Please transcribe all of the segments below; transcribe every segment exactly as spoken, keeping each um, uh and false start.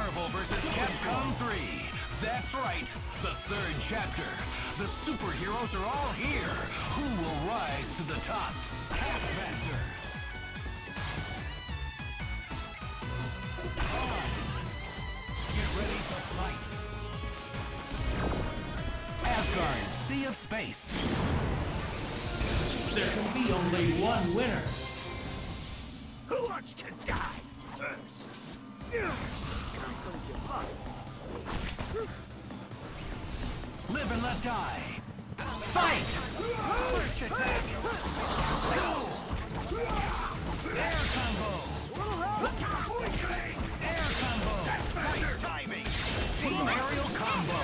Marvel versus. Capcom three. That's right, the third chapter. The superheroes are all here. Who will rise to the top? Taskmaster. Bonne. Get ready to fight. Asgard, Sea of Space. There can be only one winner. Who wants to die first? Guys don't give up. Live and let die. Fight! First attack. Air combo. Air combo. Nice timing. Team aerial combo.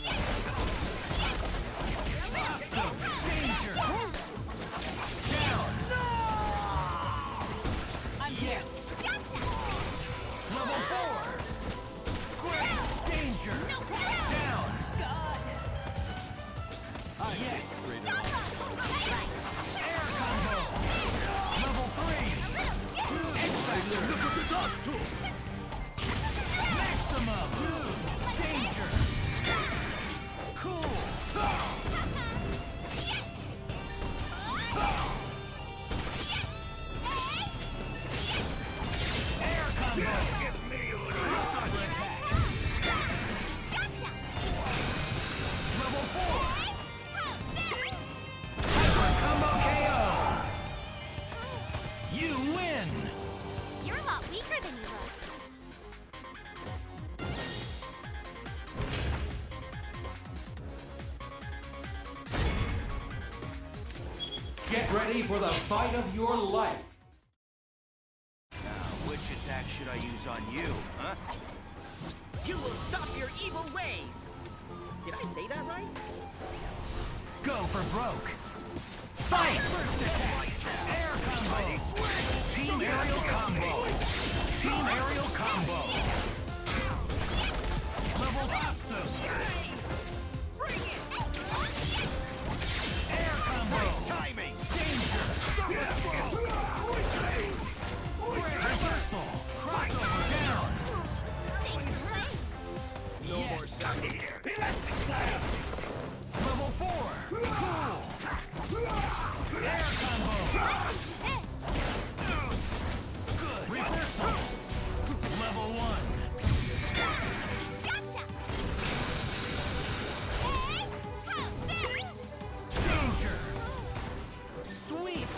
Awesome. Danger. Down. Yes. Level four. Great danger. Down. Yes. Air combo. Level three. X-Factor. Maximum. Danger. Cool. Air combo. Crossover attack. Level four. Combo K O! You win! You're a lot weaker than you look. Get ready for the fight of your life. Now, which attack should I use on you, huh? You will stop your evil ways! Did I say that right? Go for broke! Fight! First attack! Air combo! Team aerial combo! Team aerial combo! Level awesome! Bring it! Air combo! Nice timing! Danger! Reversal! Crossover down! No Yes. more stuff here! Elastic slam! Level four! Cool! Air combo! Good! Reversal! Level one! Gotcha! Danger! Sweet!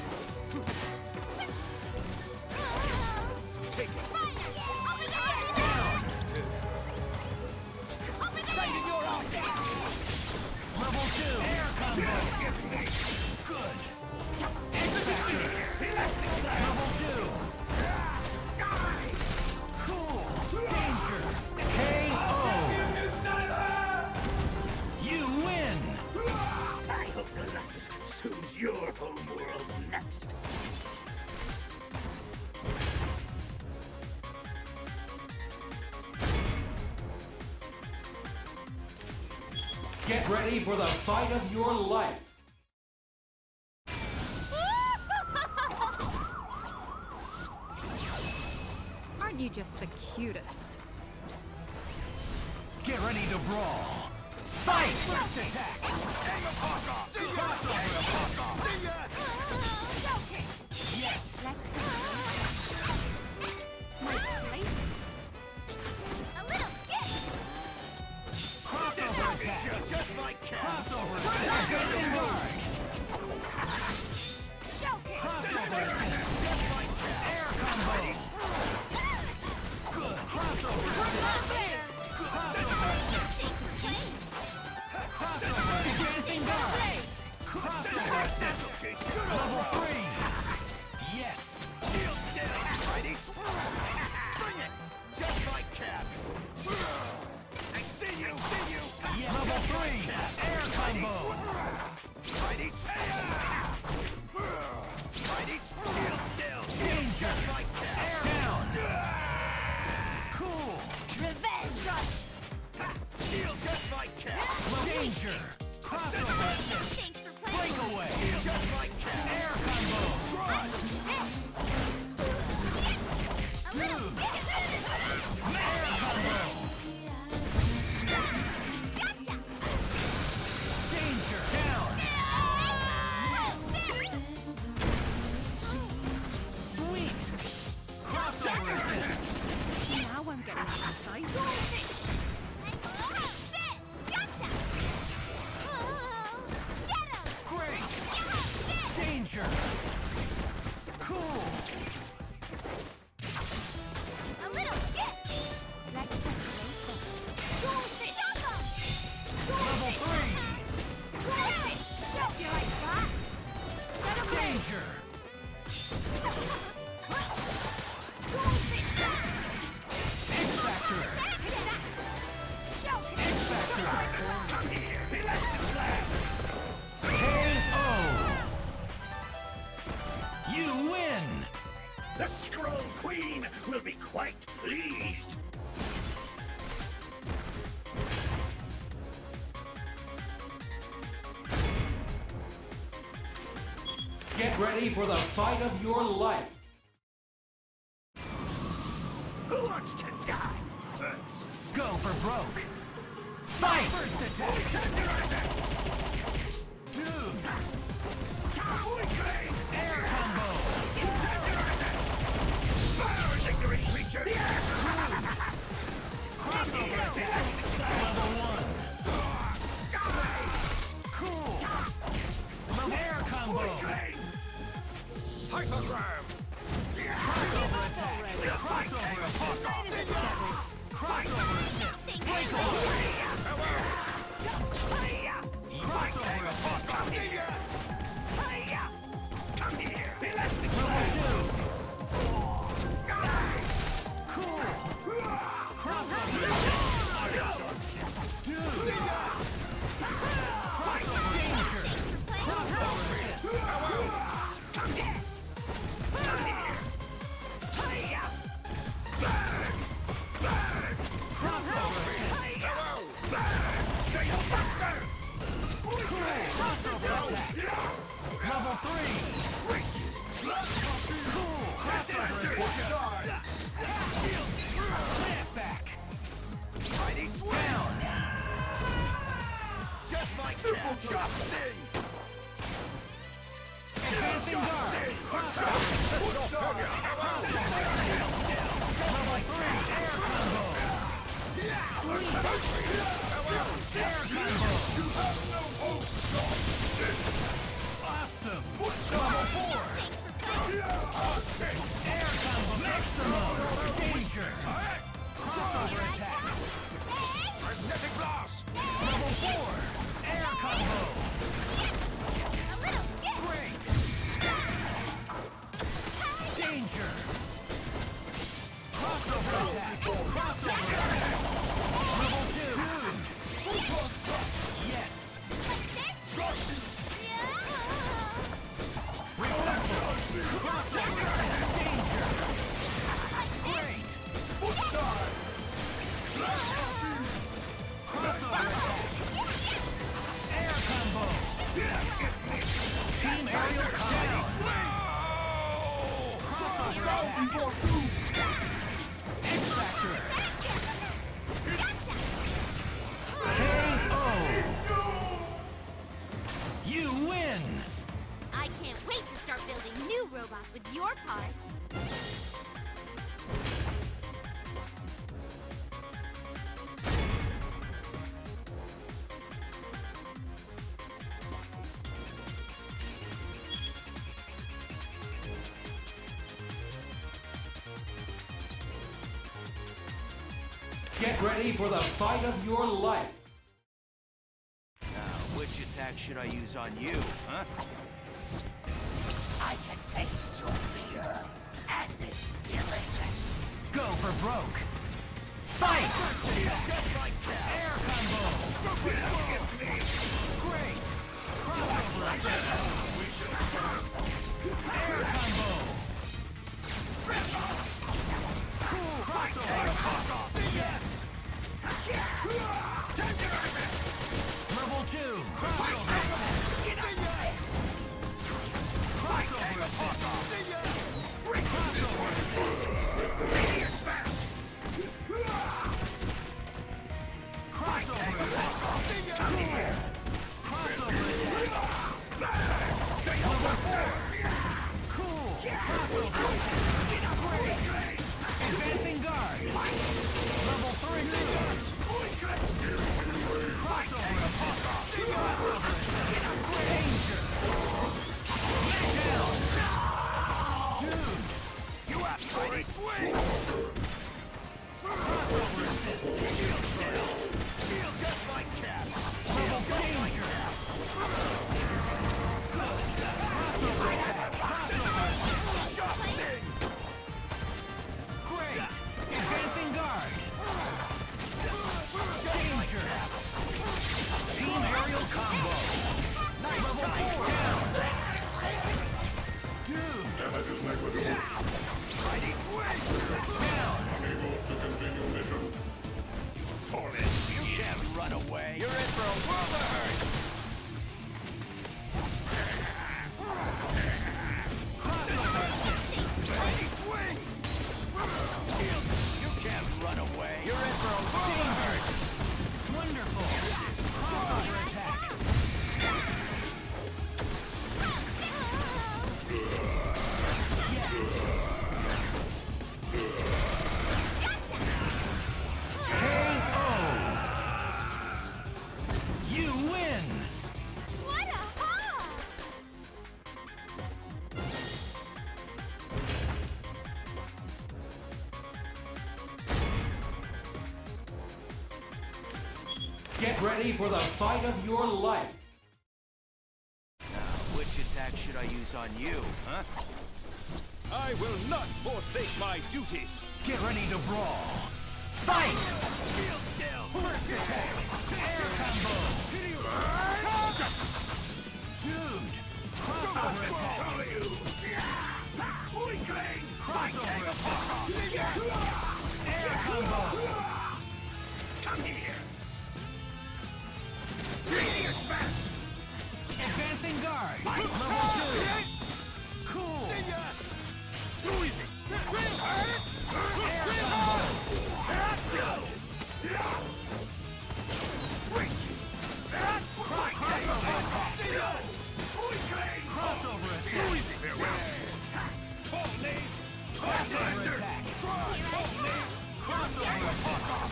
Take it! Down! Open Sighted your offset! Level two! Air combo! Good! X-Factor! Level two! Cool! Danger! K O! You win! I hope Galactus consumes your homeworld next. Get ready for the fight of your life. Aren't you just the cutest? Get ready to brawl! Fight! First attack! Crossover attack! Yes! Let's go. My plate. A little gift. Crossover attack! Just like Cat! Crossover attack! Showcase. Crossover attack! Air combo! Good! Crossover attack! Crossover attack! Crossover attack! Crossover attack! Level three! Yes! Shield still! Righty! Bring it! Just like Cap! I see you! See you! Yes. Level three! Air combo! Righty! Righty! Shield still! Danger! Just like Cap! Air down! Cool! Revenge. Shield just like Cap! Danger! Crossover attack! Thanks for playing. Breakaway! Just like Cap! Air combo! Tron! A little gift. Air combo! Get ready for the fight of your life. Who wants to die first? Go for broke. Fight! First attack. Two. Air combo. Fire, ignorant creatures! Crossover attack. Level one. Cool. Level air combo. Hypergram! Crossover attack. Crossover attack. Crossover assist. Breakaway. Crossover attack. Come here! Come here! Elastic Level two. Cool. Crossover attack. Dude. Crossover danger. Crossover assist. Come here! Come here! Hiya! Burn! Burn! Crossover assist. Hiya! Burn! Fatal Buster! Crossover attack. Level three. Cool. Crossover attack. Snapback. Mighty swim! Just like that! Chop sting! Advancing guard. Crossover. Level three. Air combo. Air combo. Awesome. Level four. Air combo. Maximum. Danger. Crossover attack. Magnetic blast! Level four. Air combo. A little get. Great. Danger. Crossover attack. Crossover attack. Level two. Yes. Crossover attack. Danger. Great. Crossover attack. Air combo. Team aerial combo. Crossover attack. X Factor. K O. You win. I can't wait to start building new robots with your parts. Get ready for the fight of your life. Now, which attack should I use on you, huh? I can taste your fear, and it's delicious. Go for broke. Fight! Just like that. Air combo. Great. Crossover attack. Air combo. Cool crossover attack. Yes. Level two. Crossover attack. Crossover attack. Crossover attack. Crossover attack. Crossover attack. Level four. Cool. Crossover attack. Great. Advancing guard. Level three. Crossover attack. Crossover attack. Danger. Smackdown. Dude. You have mighty swing! Crossover assist. Shield shield! Shield just like Cap! Level danger. Crossover attack. Crossover attack. Chop sting! Great. Get ready for the fight of your life. Which attack should I use on you, huh? I will not forsake my duties! Get ready to brawl. Fight! Shield skill! First attack! Air combo! Dude! Crossover attack! Crossover attack! Air combo! Come here! Here, smash! Advancing guard! Level two! Cool! Too easy! Air Crossover attack! Too easy! Crossover attack! Crossover attack!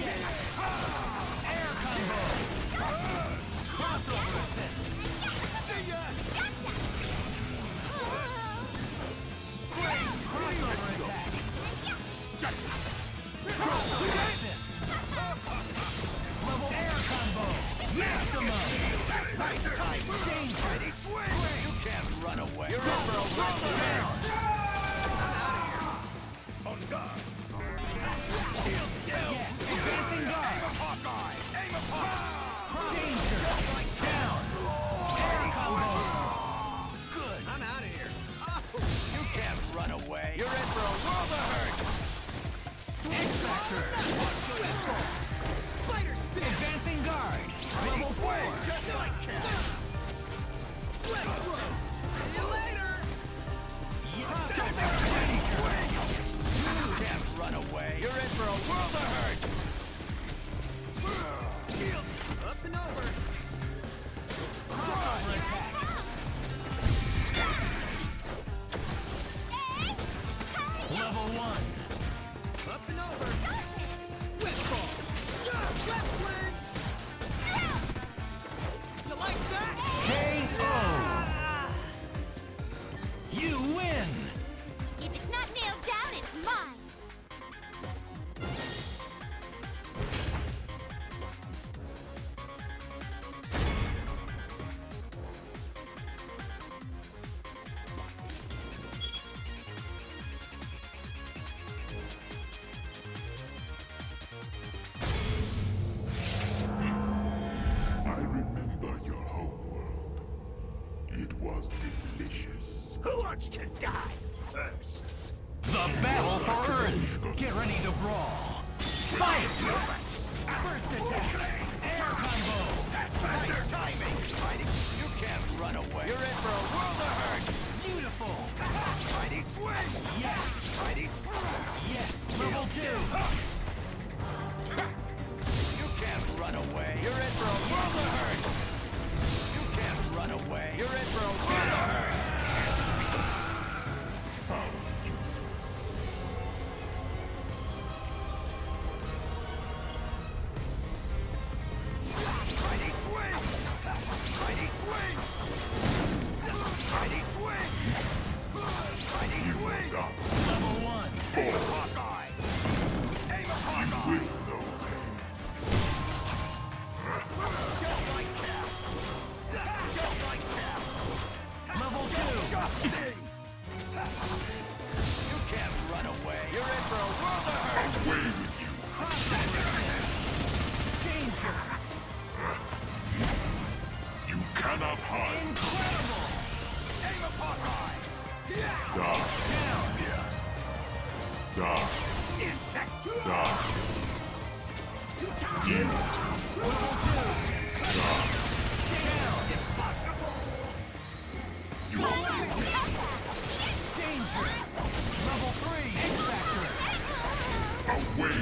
Air combo! Crossover assist! Gotcha! Great! Crossover attack! Crossover assist! Level air combo! Maximum! Nice time! Danger! Ready, swing! You can't run away! You're Crossover over a world down! On guard! Shield skill! Yeah! Advancing guard! Aim a Hawkeye! Aim a Hawkeye! Danger! Down! Air combo! Good! I'm out of here! You can't run away! You're in for a world of hurt! X-Factor! Spider stick! Advancing guard! Level four! Just like Cap! Let's go! See you later! Crossover swing! You can't run away! You're in for a world of hurt! Shield! Up and over! Crossover attack! Level one! Up and over! Whip ball! Left wing! You like that? K O! You win! If it's not nailed down, it's mine. I remember your homeworld. It was delicious. Who wants to die first? The battle for Earth! Get ready to brawl! Fight! First attack! Air combo! Nice timing! Mighty, you can't run away! You're in for a world of hurt! Beautiful! Mighty swing! Yes! Mighty swing! Yes! Level two! You can't run away! You're in for a world of hurt! You can't run away! You're in for a world of hurt! Mighty swing! Mighty swing! Mighty swing! Mighty swing! Level one! Aim a Hawkeye! Aim a Hawkeye! With no pain. Just like Cap! Just like Cap! Level two! Justing! You can't run away! You're in for a world of hurt! Away with you. Danger! You cannot hide. Incredible! Aim a Hawkeye! Yeah! Die. Die. Insect! Die. Yield. Level two! Die. Impossible! You are Danger! Level three! X-Factor! away